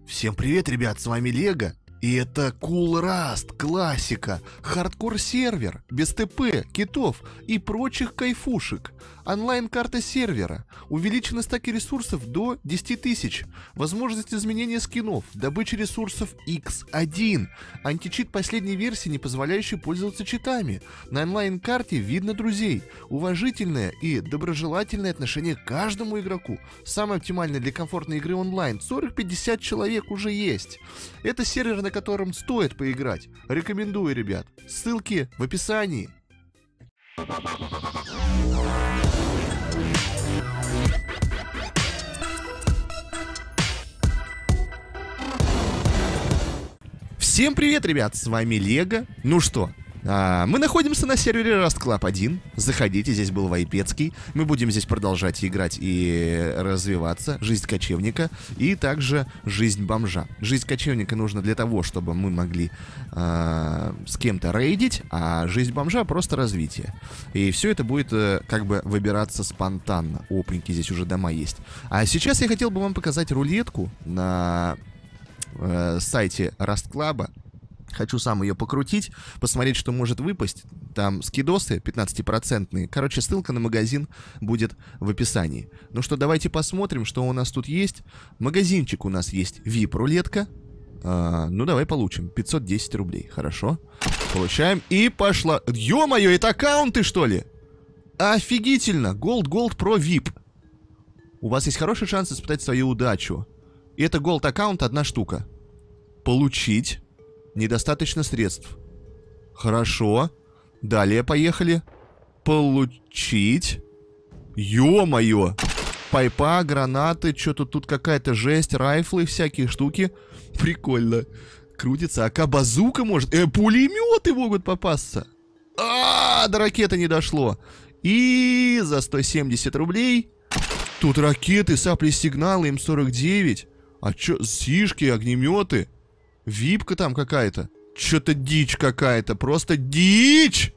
Всем привет, ребят, с вами Лего. И это Cool Rust, классика, хардкор-сервер, без ТП, китов и прочих кайфушек. Онлайн-карта сервера, увеличены стаки ресурсов до 10 тысяч, возможность изменения скинов, добыча ресурсов X1, античит последней версии, не позволяющий пользоваться читами. На онлайн-карте видно друзей, уважительное и доброжелательное отношение к каждому игроку. Самое оптимальное для комфортной игры онлайн, 40-50 человек уже есть. Это сервер, на котором стоит поиграть. Рекомендую, ребят. Ссылки в описании. Всем привет, ребят, с вами Лего. Ну что, мы находимся на сервере Rust Club 1. Заходите, здесь был Вайпецкий. Мы будем здесь продолжать играть и развиваться. Жизнь кочевника и также жизнь бомжа. Жизнь кочевника нужна для того, чтобы мы могли с кем-то рейдить, а жизнь бомжа просто развитие. И все это будет как бы выбираться спонтанно. Опаньки, здесь уже дома есть. А сейчас я хотел бы вам показать рулетку на сайте Rust Club. Хочу сам ее покрутить, посмотреть, что может выпасть. Там скидосы 15%. Короче, ссылка на магазин будет в описании. Ну что, давайте посмотрим, что у нас тут есть. Магазинчик у нас есть VIP-рулетка. Ну, давай получим. 510 рублей. Хорошо. Получаем. И пошла. Ё-моё, это аккаунты, что ли? Офигительно. Gold Pro VIP. У вас есть хороший шанс испытать свою удачу. И это Gold аккаунт, одна штука. Получить. Недостаточно средств. Хорошо. Далее поехали. Получить. Ё-моё. Пайпа, гранаты, что-то тут какая-то жесть, райфлы, всякие штуки. Прикольно. Крутится. АК-базука может. Пулеметы могут попасться. До ракеты не дошло. И за 170 рублей. Тут ракеты, сапли, сигналы, М49. А чё, сишки, огнеметы. Випка там какая-то. Чё-то дичь какая-то. Просто дичь!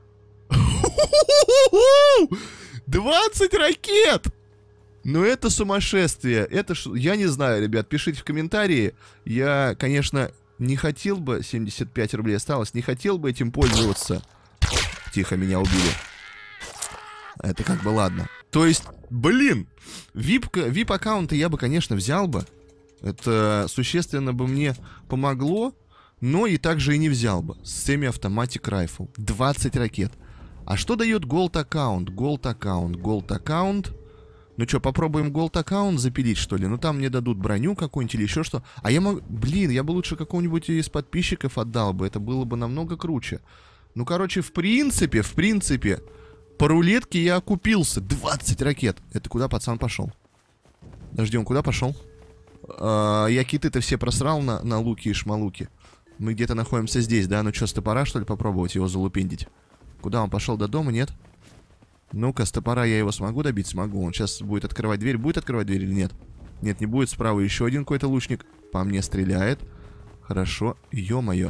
20 ракет! Ну это сумасшествие. Это я не знаю, ребят, пишите в комментарии. Я, конечно, не хотел бы... 75 рублей осталось. Не хотел бы этим пользоваться. Тихо, меня убили. Это как бы ладно. То есть, блин, VIP-аккаунты я бы, конечно, взял бы. Это существенно бы мне помогло, но и также и не взял бы. Semi-Automatic Rifle. 20 ракет. А что дает Gold аккаунт? Gold аккаунт. Ну что, попробуем Gold аккаунт запилить, что ли? Ну там мне дадут броню какую-нибудь или еще что. А я могу... Блин, я бы лучше какого-нибудь из подписчиков отдал бы. Это было бы намного круче. Ну, короче, в принципе, по рулетке я окупился. 20 ракет. Это куда пацан пошел? Подожди, он куда пошел? Я киты-то все просрал на луки и шмалуки. Мы где-то находимся здесь, да? Ну что, с топора, что ли, попробовать его залупендить? Куда он пошел? До дома, нет? Ну-ка, с топора я его смогу добить? Смогу. Он сейчас будет открывать дверь. Будет открывать дверь или нет? Нет, не будет. Справа еще один какой-то лучник. По мне стреляет. Хорошо. Ё-моё.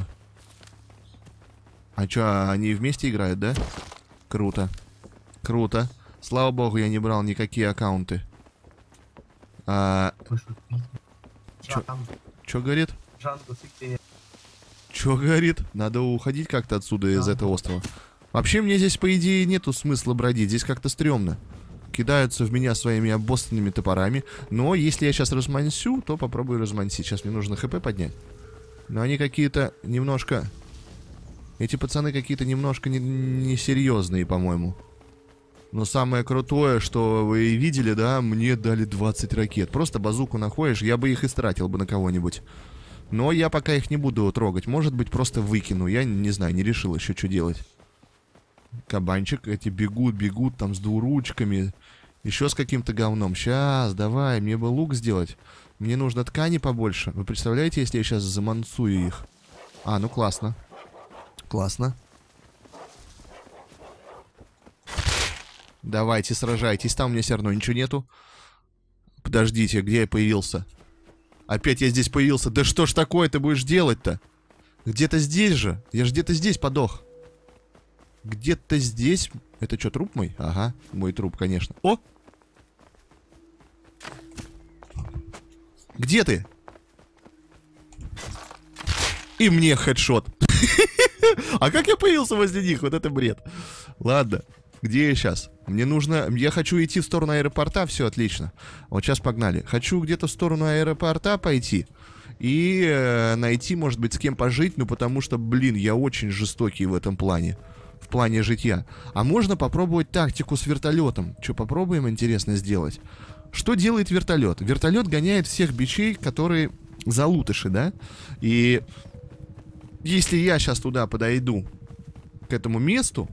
А чё, они вместе играют, да? Круто. Круто. Слава богу, я не брал никакие аккаунты. Чё говорит? Чё говорит? Надо уходить как-то отсюда, из этого острова. Вообще, мне здесь, по идее, нету смысла бродить. Здесь как-то стрёмно. Кидаются в меня своими обоссанными топорами. Но если я сейчас размансю, то попробую размансить. Сейчас мне нужно ХП поднять. Но они какие-то немножко... Эти пацаны какие-то немножко несерьезные, по-моему. Но самое крутое, что вы видели, да, мне дали 20 ракет. Просто базуку находишь, я бы их истратил бы на кого-нибудь. Но я пока их не буду трогать. Может быть, просто выкину. Я не знаю, не решил еще, что делать. Кабанчик, эти бегут там с двуручками. Еще с каким-то говном. Сейчас, давай, мне бы лук сделать. Мне нужно ткани побольше. Вы представляете, если я сейчас замансую их? Ну классно. Классно. Давайте, сражайтесь. Там у меня все равно ничего нету. Подождите, где я появился? Опять я здесь появился. Да что ж такое ты будешь делать-то? Где-то здесь же. Я же где-то здесь подох. Где-то здесь. Это что, труп мой? Ага, мой труп, конечно. О! Где ты? И мне хедшот. А как я появился возле них? Вот это бред. Ладно, где я сейчас? Мне нужно... Я хочу идти в сторону аэропорта, все отлично. Вот сейчас погнали. Хочу где-то в сторону аэропорта пойти. И найти, может быть, с кем пожить. Ну, потому что, блин, я очень жестокий в этом плане. В плане житья. А можно попробовать тактику с вертолетом. Что, попробуем, интересно, сделать? Что делает вертолет? Вертолет гоняет всех бичей, которые залутыши, да? И если я сейчас туда подойду, к этому месту,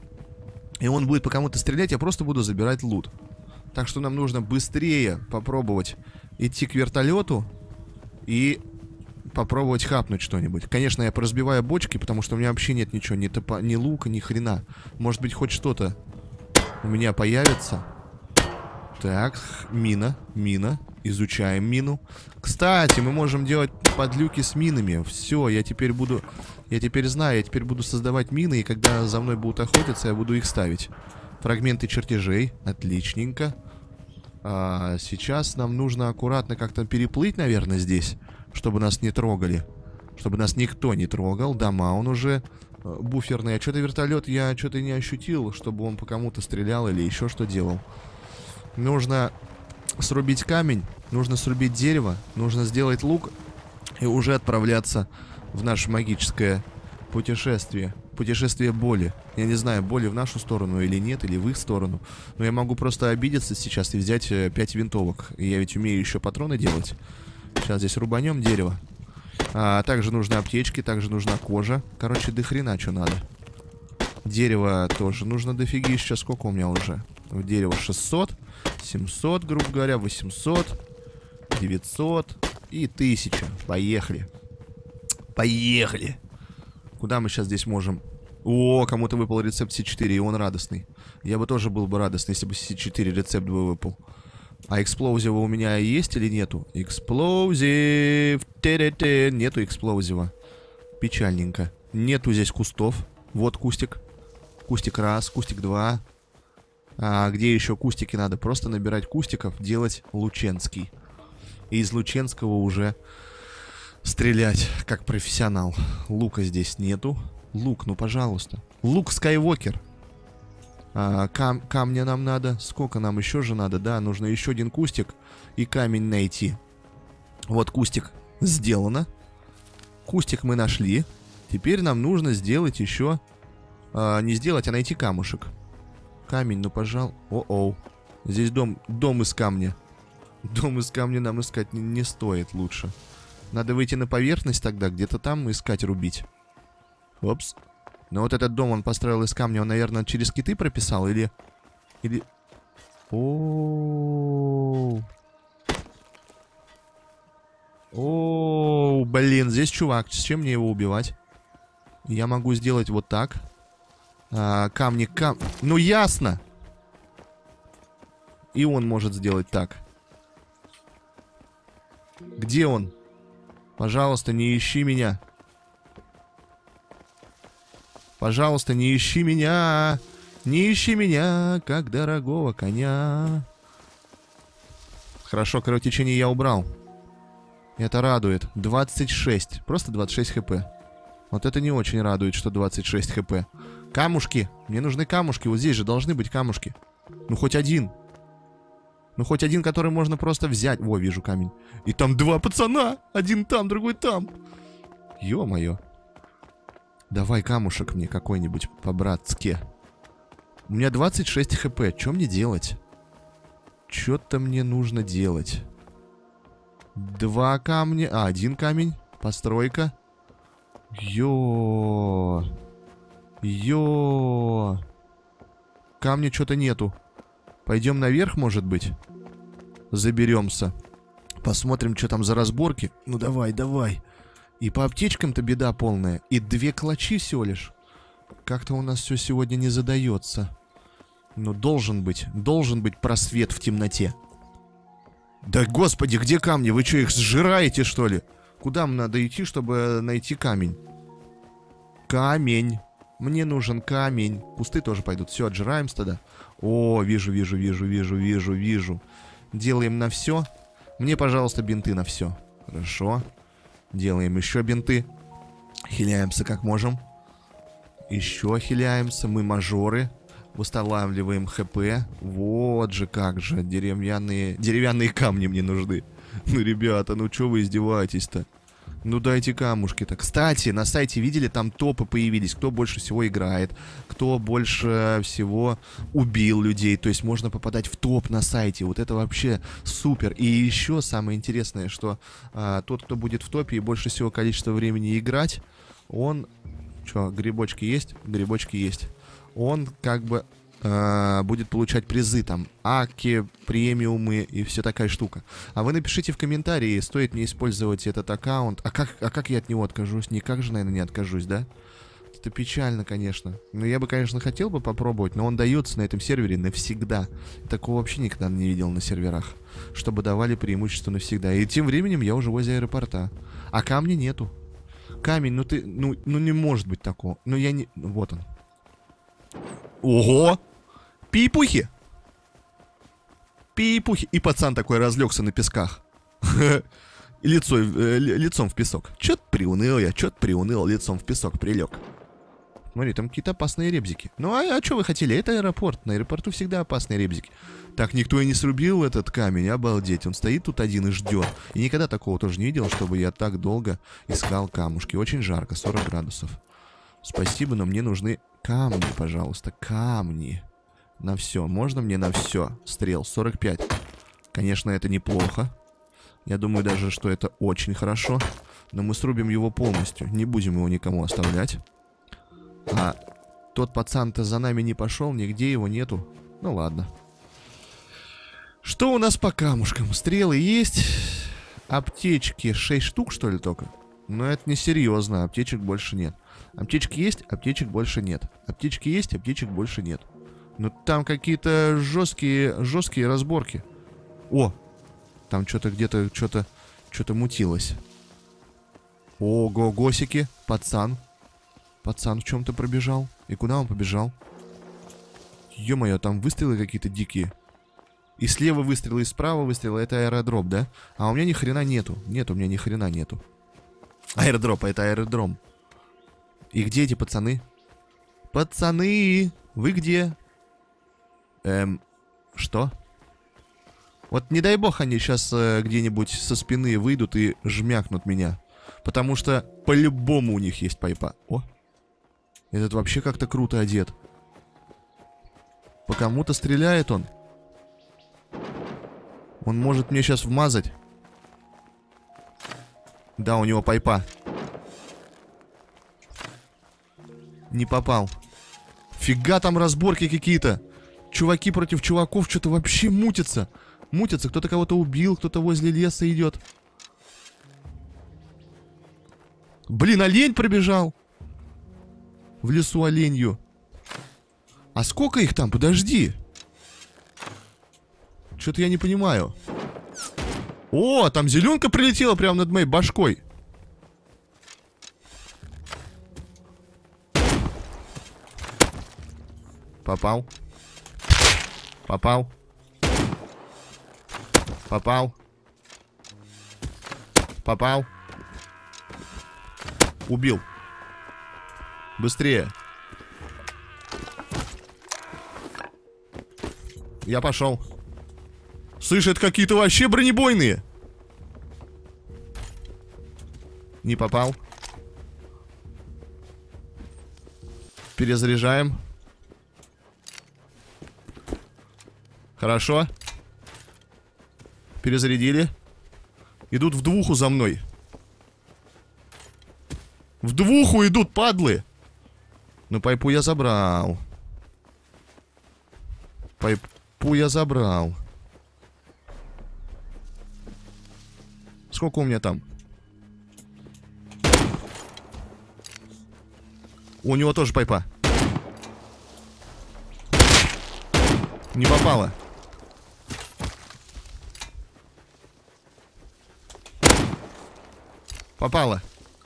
и он будет по кому-то стрелять, я просто буду забирать лут. Так что нам нужно быстрее попробовать идти к вертолету и попробовать хапнуть что-нибудь. Конечно, я поразбиваю бочки, потому что у меня вообще нет ничего, ни лука, ни хрена. Может быть, хоть что-то у меня появится. Так, мина. Изучаем мину. Кстати, мы можем делать подлюки с минами. Все, я теперь знаю, я теперь буду создавать мины, и когда за мной будут охотиться, я буду их ставить. Фрагменты чертежей. Отличненько. Сейчас нам нужно аккуратно как-то переплыть, наверное, здесь, чтобы нас не трогали. Чтобы нас никто не трогал. Дома он уже буферный. А что-то вертолет я что-то не ощутил, чтобы он по кому-то стрелял или еще что делал. Нужно срубить камень, нужно срубить дерево, нужно сделать лук и уже отправляться в наше магическое путешествие. Путешествие боли. Я не знаю, боли в нашу сторону или нет, или в их сторону. Но я могу просто обидеться сейчас и взять 5 винтовок. И я ведь умею еще патроны делать. Сейчас здесь рубанем дерево. Также нужны аптечки, также нужна кожа. Короче, до хрена что надо. Дерево тоже нужно дофигища. Сколько у меня уже? Дерево 600, 700, грубо говоря, 800, 900 и 1000. Поехали. Поехали. Куда мы сейчас здесь можем? О, кому-то выпал рецепт С4, и он радостный. Я бы тоже был бы радостный, если бы С4 рецепт бы выпал. А эксплозива у меня есть или нету? Эксплозив. Нету эксплозива. Печальненько. Нету здесь кустов. Вот кустик. Кустик раз, кустик два. Где еще кустики надо? Просто набирать кустиков, делать лученский. И из лученского уже стрелять, как профессионал. Лука здесь нету. Лук, ну пожалуйста. Лук Скайуокер. Камня нам надо. Сколько нам еще же надо? Да, нужно еще один кустик и камень найти. Вот кустик сделано. Кустик мы нашли. Теперь нам нужно сделать еще... не сделать, а найти камушек. Камень, ну пожалуй. О-оу. Здесь дом из камня. Дом из камня нам искать не стоит лучше. Надо выйти на поверхность тогда, где-то там искать, рубить. Опс. Но вот этот дом он построил из камня, он, наверное, через киты прописал или... Оу, блин, здесь чувак. С чем мне его убивать? Я могу сделать вот так. Камни. Ну, ясно. И он может сделать так. Где он? Пожалуйста, не ищи меня. Пожалуйста, не ищи меня. Не ищи меня, как дорогого коня. Хорошо, кровотечение я убрал. Это радует. 26. Просто 26 хп. Вот это не очень радует, что 26 хп. Камушки. Мне нужны камушки. Вот здесь же должны быть камушки. Ну, хоть один. Ну, хоть один, который можно просто взять. Во, вижу камень. И там два пацана. Один там, другой там. Ё-моё. Давай камушек мне какой-нибудь по-братски. У меня 26 хп. Что мне делать? Что-то мне нужно делать. Два камня. Один камень. Постройка. Камня что-то нету. Пойдем наверх, может быть. Заберемся. Посмотрим, что там за разборки. Ну давай, давай. И по аптечкам-то беда полная. И 2 клочи всего лишь. Как-то у нас все сегодня не задается. Ну должен быть просвет в темноте. Да господи, где камни? Вы что, их сжираете, что ли? Куда нам надо идти, чтобы найти камень? Камень. Мне нужен камень. Кусты тоже пойдут. Все, отжираемся тогда. О, вижу. Делаем на все. Мне, пожалуйста, бинты на все. Хорошо. Делаем еще бинты. Хиляемся как можем. Еще хиляемся. Мы мажоры. Восстанавливаем ХП. Вот же как же. Деревянные камни мне нужны. Ну, ребята, ну что вы издеваетесь-то? Ну дайте камушки-то. Кстати, на сайте видели, там топы появились. Кто больше всего играет, кто больше всего убил людей. То есть можно попадать в топ на сайте. Вот это вообще супер. И еще самое интересное, что тот, кто будет в топе и больше всего количества времени играть, он... Что, грибочки есть? Грибочки есть. Он как бы будет получать призы, там, аки, премиумы и все такая штука. А вы напишите в комментарии, стоит мне использовать этот аккаунт. А как я от него откажусь? Никак же, наверное, не откажусь, да? Это печально, конечно. Но я бы, конечно, хотел бы попробовать, но он дается на этом сервере навсегда. Такого вообще никогда не видел на серверах. Чтобы давали преимущество навсегда. И тем временем я уже возле аэропорта. А камня нету. Камень, ну ты... Ну не может быть такого. Ну я не... Вот он. Ого! Пипухи! Пипухи! И пацан такой разлегся на песках. Лицом в песок. Чё-то приуныл я, лицом в песок прилег. Смотри, там какие-то опасные ребзики. Ну а что вы хотели? Это аэропорт. На аэропорту всегда опасные ребзики. Так, никто и не срубил этот камень, обалдеть. Он стоит тут один и ждет. И никогда такого тоже не видел, чтобы я так долго искал камушки. Очень жарко, 40 градусов. Спасибо, но мне нужны камни, пожалуйста. Камни. На все. Можно мне на все? Стрел 45. Конечно, это неплохо. Я думаю даже, что это очень хорошо. Но мы срубим его полностью. Не будем его никому оставлять. А тот пацан-то за нами не пошел, нигде его нету. Ну ладно. Что у нас по камушкам? Стрелы есть. Аптечки 6 штук, что ли, только? Но это несерьезно, аптечек больше нет. Аптечки есть, аптечек больше нет. Аптечки есть, аптечек больше нет. Ну там какие-то жесткие разборки. О! Там что-то где-то, что-то мутилось. Ого, госики, пацан. Пацан в чем-то пробежал. И куда он побежал? Ё-моё, там выстрелы какие-то дикие. И слева выстрелы, и справа выстрелы. Это аэродром, да? А у меня ни хрена нету. Нет, у меня ни хрена нету. Аэродроп, это аэродром. И где эти пацаны? Пацаны! Вы где? Что? Вот не дай бог они сейчас где-нибудь со спины выйдут и жмякнут меня. Потому что по-любому у них есть пайпа. О! Этот вообще как-то круто одет. По кому-то стреляет он. Он может мне сейчас вмазать. Да, у него пайпа. Не попал. Фига там разборки какие-то. Чуваки против чуваков что-то вообще мутятся. Мутятся, кто-то кого-то убил, кто-то возле леса идет. Блин, олень пробежал. В лесу оленью. А сколько их там? Подожди. Что-то я не понимаю. О, там зеленка прилетела прямо над моей башкой. Попал. Попал. Попал. Попал. Убил. Быстрее. Я пошел. Слышь, это какие-то вообще бронебойные. Не попал. Перезаряжаем. Хорошо. Перезарядили. Идут в двуху за мной. В двуху идут, падлы. Ну, пайпу я забрал. Пайпу я забрал. Сколько у меня там? У него тоже пайпа. Не попало. Попало.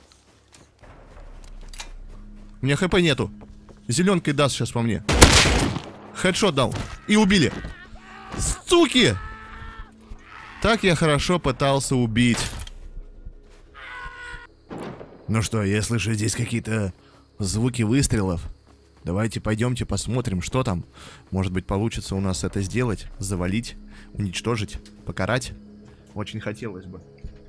У меня хп нету. Зеленкой даст сейчас по мне. Хедшот дал. И убили. Суки! Так я хорошо пытался убить. Ну что, я слышу здесь какие-то звуки выстрелов. Давайте пойдемте посмотрим, что там. Может быть, получится у нас это сделать, завалить, уничтожить, покарать. Очень хотелось бы.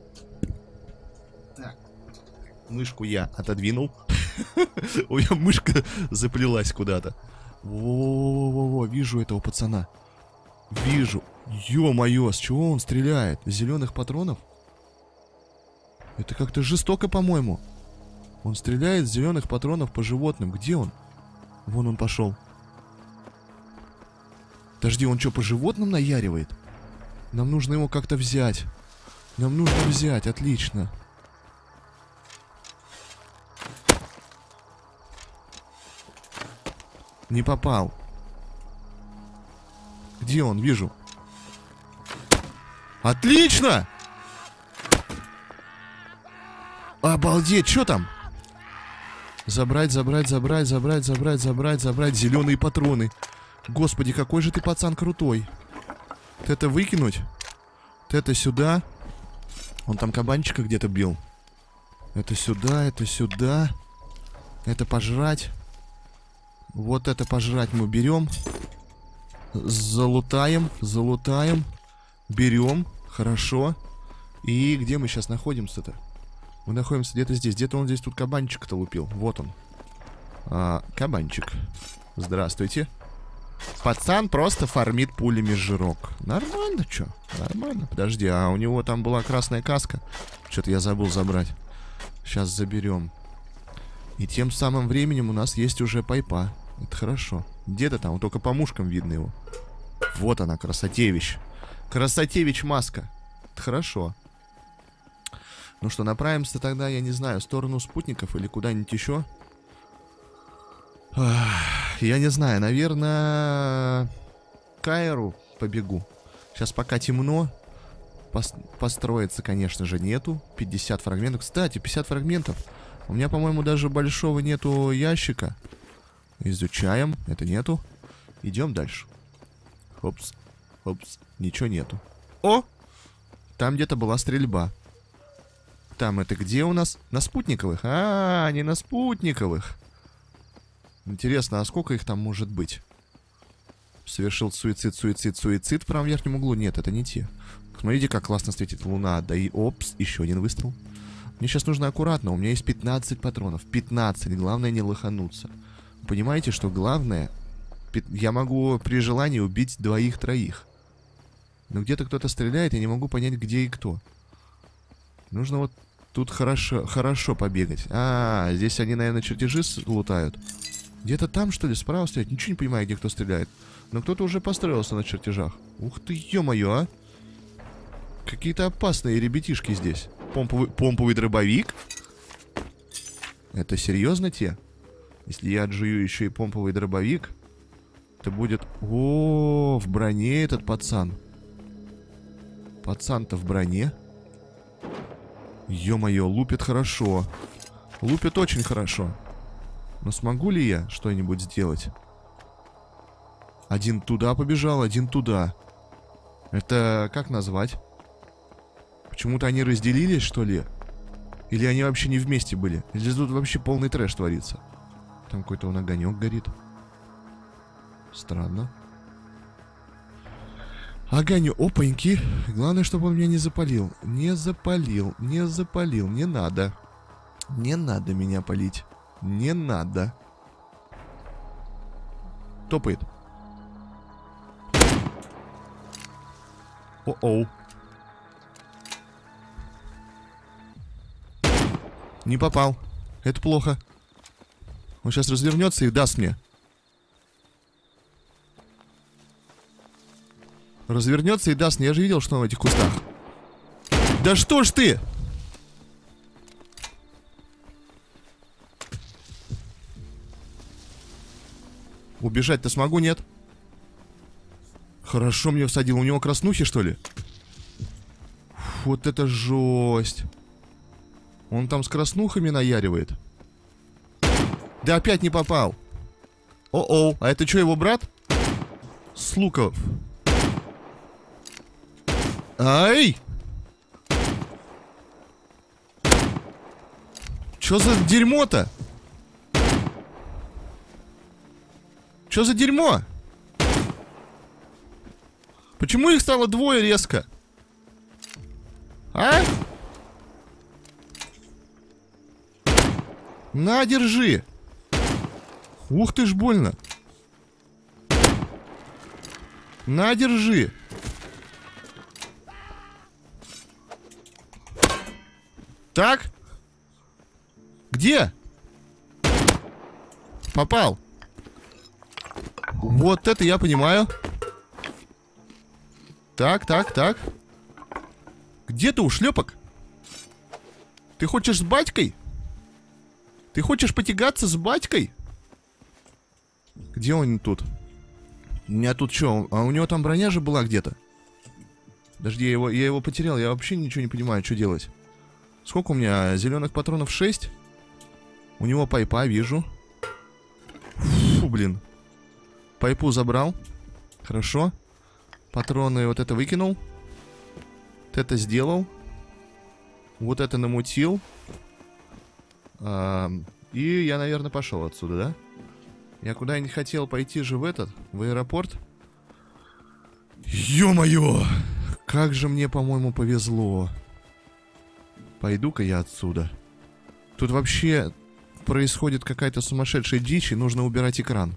Так. Мышку я отодвинул. У меня мышка заплелась куда-то. Во-во-во, вижу этого пацана. Вижу. Ё-моё, с чего он стреляет? С зеленых патронов? Это как-то жестоко, по-моему. Он стреляет с зеленых патронов по животным. Где он? Вон он пошел. Подожди, он что, по животным наяривает? Нам нужно его как-то взять. Нам нужно взять, отлично. Не попал. Где он? Вижу. Отлично! Обалдеть, что там? Забрать, забрать, забрать, забрать, забрать, забрать, забрать. Зеленые патроны. Господи, какой же ты пацан крутой. Вот это выкинуть. Вот это сюда. Он там кабанчика где-то бил. Это сюда, это сюда. Это пожрать. Вот это пожрать мы берем. Залутаем, залутаем. Берем, хорошо. И где мы сейчас находимся-то? Мы находимся где-то здесь. Где-то он здесь тут кабанчика-то лупил. Вот он. Кабанчик. Здравствуйте. Пацан просто фармит пулями жирок. Нормально, чё? Нормально. Подожди, а у него там была красная каска. Что-то я забыл забрать. Сейчас заберем. И тем самым временем у нас есть уже пайпа. Это хорошо. Где-то там, только по мушкам видно его. Вот она, красотевич. Красотевич маска. Это хорошо. Ну что, направимся тогда, я не знаю, в сторону спутников или куда-нибудь еще? Я не знаю, наверное, к Аэру побегу. Сейчас пока темно. Построиться, конечно же, нету. 50 фрагментов. Кстати, 50 фрагментов. У меня, по-моему, даже большого нету ящика. Изучаем. Это нету. Идем дальше. Хопс. Хопс. Ничего нету. О! Там где-то была стрельба. Там это где у нас? На спутниковых? Не на спутниковых. Интересно, а сколько их там может быть? Совершил суицид, суицид, суицид в правом верхнем углу. Нет, это не те. Смотрите, как классно светит луна. Да и опс, еще один выстрел. Мне сейчас нужно аккуратно. У меня есть 15 патронов. 15. Главное не лохануться. Понимаете, что главное... Я могу при желании убить двоих-троих. Но где-то кто-то стреляет, я не могу понять, где и кто. Нужно вот тут хорошо побегать. Здесь они, наверное, чертежи лутают. Где-то там, что ли, справа стоять? Ничего не понимаю, где кто стреляет. Но кто-то уже построился на чертежах. Ух ты, ё-моё, а! Какие-то опасные ребятишки здесь. Помповый дробовик? Это серьезно те? Если я отжую еще и помповый дробовик, это будет... О, в броне этот пацан. Пацан-то в броне. Ё-моё, лупит хорошо. Лупит очень хорошо. Но смогу ли я что-нибудь сделать? Один туда побежал, один туда. Это как назвать? Почему-то они разделились, что ли? Или они вообще не вместе были? Или тут вообще полный трэш творится? Там какой-то он огонек горит. Странно. Огонек. Опаньки. Главное, чтобы он меня не запалил. Не запалил. Не запалил. Не надо. Не надо меня палить. Не надо. Топает. О-оу. Не попал. Это плохо. Он сейчас развернется и даст мне. Развернется и даст мне. Я же видел, что он в этих кустах. Да что ж ты? Убежать-то смогу, нет? Хорошо мне всадил. У него краснухи, что ли? Вот это жесть. Он там с краснухами наяривает. Да опять не попал. О-оу. А это что, его брат? Слуков. Ай! Чё за дерьмо-то? Чё за дерьмо? Почему их стало двое резко? А? На, держи. Ух ты ж, больно. На, держи. Так. Где? Попал. Вот это я понимаю. Так, так, так. Где ты, ушлепок? Ты хочешь с батькой? Ты хочешь потягаться с батькой? Где он тут? У меня тут что? А у него там броня же была где-то. Подожди, я его потерял. Я вообще ничего не понимаю, что делать. Сколько у меня? Зеленых патронов 6. У него пайпа, вижу. Фу, блин. Пайпу забрал. Хорошо. Патроны вот это выкинул. Вот это сделал. Вот это намутил. И я, наверное, пошел отсюда, да? Я куда-нибудь хотел пойти же в аэропорт. Ё-моё! Как же мне, по-моему, повезло. Пойду-ка я отсюда. Тут вообще происходит какая-то сумасшедшая дичь, и нужно убирать экран.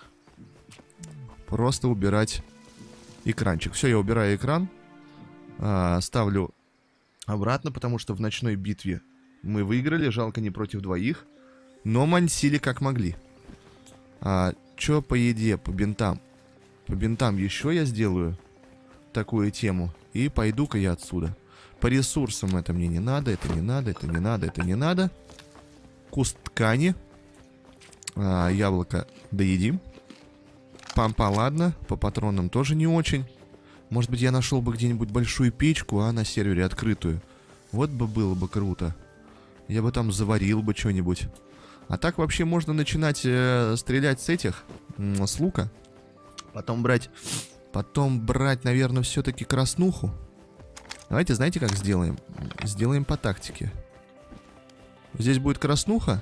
Просто убирать экранчик. Все, я убираю экран. Ставлю обратно, потому что в ночной битве мы выиграли. Жалко, не против двоих. Но мансили как могли. Чё по еде, по бинтам? По бинтам еще я сделаю такую тему. И пойду-ка я отсюда. По ресурсам это мне не надо, это не надо, это не надо, это не надо. Куст ткани. Яблоко доедим. Пампа, ладно. По патронам тоже не очень. Может быть, я нашел бы где-нибудь большую печку, на сервере открытую. Вот бы было бы круто. Я бы там заварил бы что-нибудь. А так вообще можно начинать стрелять с этих, с лука. Потом брать, наверное, все-таки краснуху. Давайте, знаете, как сделаем? Сделаем по тактике. Здесь будет краснуха?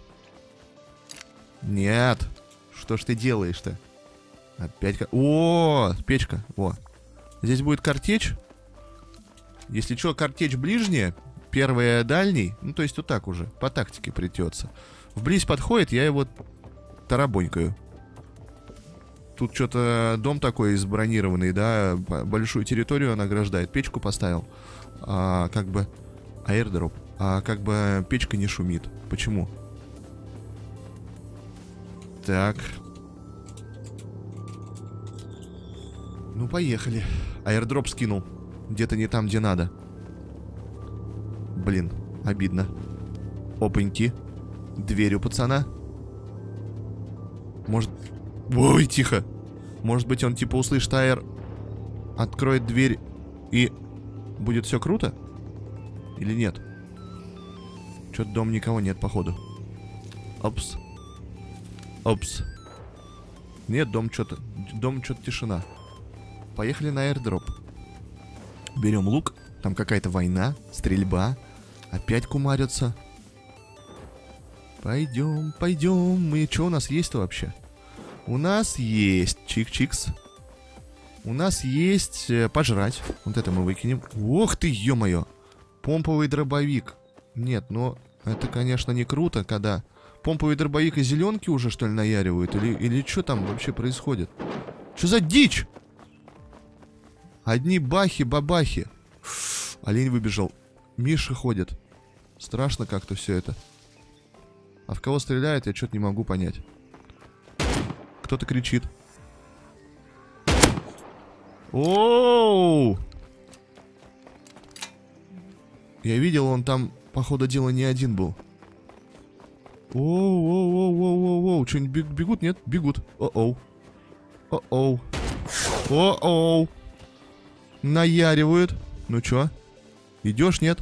Нет. Что ж ты делаешь-то? Опять... О, печка. Во. Здесь будет картечь. Если что, картечь ближняя, первая дальний. Ну, то есть вот так уже, по тактике придется. Вблизь подходит, я его тарабонькаю. Тут что-то дом такой избронированный, да, большую территорию он ограждает. Печку поставил. Как бы... Аирдроп. Как бы печка не шумит. Почему? Так. Ну, поехали. Аирдроп скинул. Где-то не там, где надо. Блин, обидно. Опаньки. Дверь у пацана. Может... Ой, тихо. Может быть, он типа услышит аэр, откроет дверь и будет все круто? Или нет? Что-то дома никого нет, походу. Опс. Опс. Нет, дом что-то тишина. Поехали на аирдроп. Берем лук. Там какая-то война, стрельба. Опять кумарятся. Пойдем, пойдем. Что у нас есть-то вообще? У нас есть чик-чикс. У нас есть пожрать. Вот это мы выкинем. Ох ты, ё-моё. Помповый дробовик. Нет, но это, конечно, не круто, когда помповый дробовик и зеленки уже, что ли, наяривают. Или что там вообще происходит? Что за дичь? Одни бахи-бабахи. Олень выбежал. Миша ходит. Страшно как-то все это. А в кого стреляет, я что-то не могу понять. Кто-то кричит. Оу! Я видел, он там, по ходу дела, не один был. Оу-оу-оу-оу-оу-оу. Что-нибудь бегут, нет? Бегут. О-оу. О-оу. О-оу. Наяривают. Ну чё? Идешь, нет?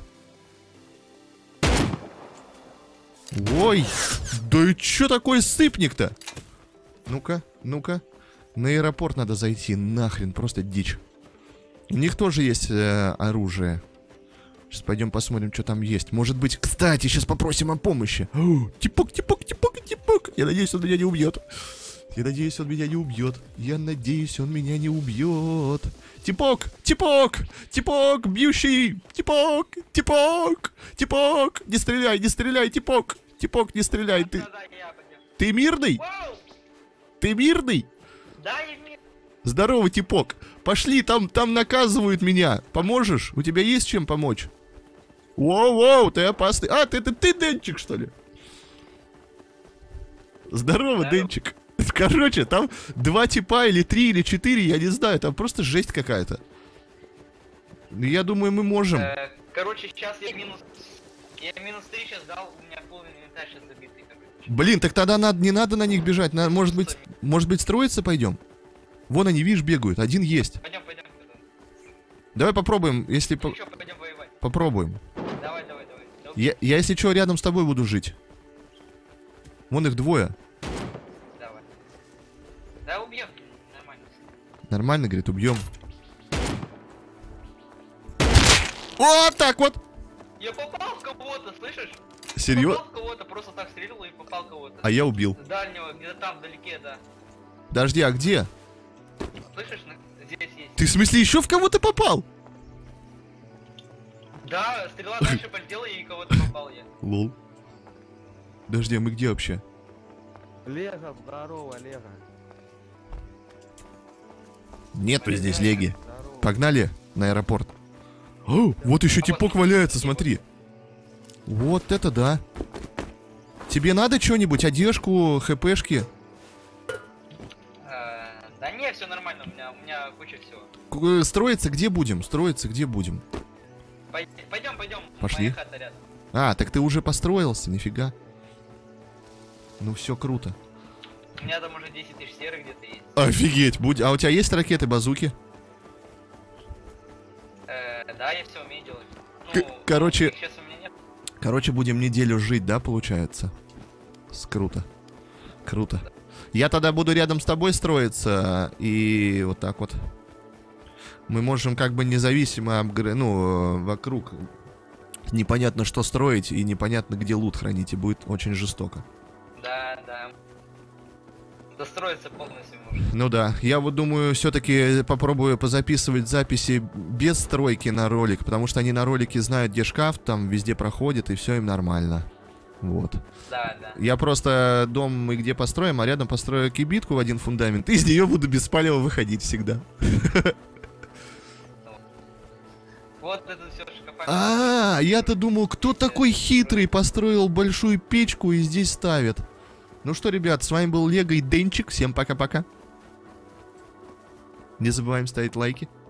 Ой! Да и чё такой сыпник-то? Ну-ка, ну-ка. На аэропорт надо зайти. Нахрен, просто дичь. У них тоже есть оружие. Сейчас пойдем посмотрим, что там есть. Может быть, кстати, сейчас попросим о помощи. О, типок. Я надеюсь, он меня не убьет. Я надеюсь, он меня не убьет. Типок, бьющий. Типок. Не стреляй, типок. Типок, не стреляй. Ты мирный? Ты мирный? Да, я мирный. Здорово, типок. Пошли, там наказывают меня. Поможешь? У тебя есть чем помочь? Воу, ты опасный. А, ты Денчик, что ли? Здорово, Денчик. Короче, там 2 типа, или 3, или 4, я не знаю. Там просто жесть какая-то. Я думаю, мы можем. Короче, сейчас я минус 3 сейчас дал, у меня полный инвентарь сейчас забитый. Блин, так тогда не надо на них бежать. Может быть, строиться пойдем? Вон они, видишь, бегают. Один есть. Пойдем. Давай попробуем, если... Что, пойдем воевать. Попробуем. Давай. Я, если что, рядом с тобой буду жить. Вон их 2. Давай. Да, убьем. Нормально. Нормально, говорит, убьем. Вот так вот! Я попал в кого-то, слышишь? Серьезно? Попал в кого-то, просто так стрелил и попал в кого-то. А я убил. С дальнего, где-то там, вдалеке, да. Подожди, а где? Слышишь, здесь есть. Ты в смысле еще в кого-то попал? Да, стрела дальше полетела и кого-то попал я. Лол. Подожди, а мы где вообще? Лего, здорово, Лего. Нету здесь Леги. Здорово. Погнали на аэропорт. О, вот еще типок валяется, смотри. Вот это да. Тебе надо что-нибудь? Одежку, хпшки? Да не, все нормально, у меня куча всего. Строиться где будем? Пойдем. Пошли. Моя хата рядом. А, так ты уже построился, нифига. Ну все круто. У меня там уже 10 тысяч серых где-то есть. Офигеть, а у тебя есть ракеты, базуки? Да, я все умею делать. Короче, сейчас у меня нет. Будем неделю жить, да, получается? Круто. Я тогда буду рядом с тобой строиться, и вот так вот. Мы можем как бы независимо, вокруг непонятно что строить, и непонятно где лут хранить, и будет очень жестоко. Да. Достроиться полностью можно. Ну да, я вот думаю, все-таки попробую позаписывать записи без стройки на ролик, потому что они на ролике знают, где шкаф, там везде проходит, и все им нормально. Вот. Да. Я просто дом мы где построим, а рядом построю кибитку в один фундамент, и из нее буду без палева выходить всегда. Вот это все шкафа. А, я-то думал, кто такой хитрый построил большую печку и здесь ставит. Ну что, ребят, с вами был Лего и Денчик. Всем пока-пока. Не забываем ставить лайки.